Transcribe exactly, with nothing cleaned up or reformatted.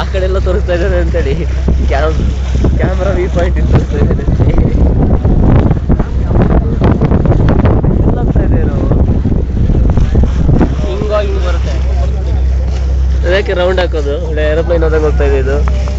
ಕಡೆ ಎಲ್ಲ ತೋರಿಸ್ತಾ ಇದ್ದಾನೆ ಅಂತೇಳಿ ಕ್ಯಾಮ್ ಕ್ಯಾಮ್ರಾ ವಿ ಪಾಯಿಂಟ್ ಇಟ್ಟು ತೋರಿಸ್ತಾ ಇದ್ದಾನೆ. ಎಲ್ಲಾಗ್ತಾ ಇದೆ ನಾವು ಹಿಂಗ ಹಿಂಗ್ ಬರುತ್ತೆ ಅದಕ್ಕೆ ರೌಂಡ್ ಹಾಕೋದು. ಒಳ್ಳೆ ಏರೋಪ್ಲೈನ್ ಹೋದಂಗೆ ಹೋಗ್ತಾ ಇದೆ ಇದು.